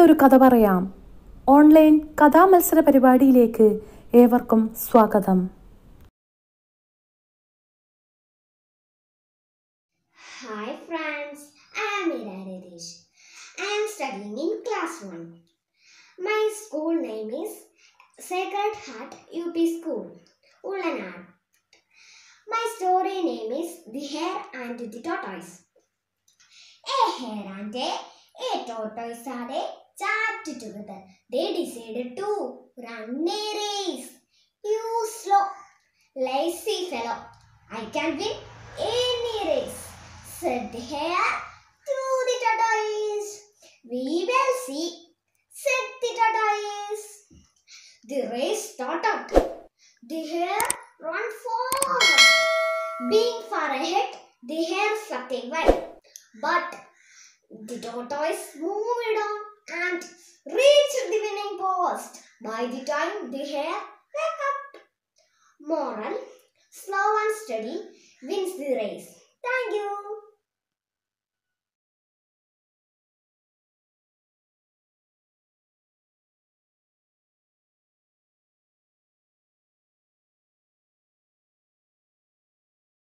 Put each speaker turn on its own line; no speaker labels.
ഒരു കഥ പറയാം. ഓൺലൈൻ കഥാമത്സര പരിപാടിയിലേക്ക് ഏവർക്കും സ്വാഗതം.
Hi friends, I am Meera Radish. I am studying in class 1. My school name is Sacred Heart UP School, Ullanad. My story name is The Hare and the Tortoise. A hare and a tortoise had a chat together. They decided to run a race. You slow, lazy fellow, I can win any race, said the hare to the tortoise. We will see, said the tortoise. The race started. The hare ran forward. Being far ahead, the hare felt a while. But the tortoise moved on and reached the winning post by the time the hare woke up. Moral: slow and steady wins the race. Thank you.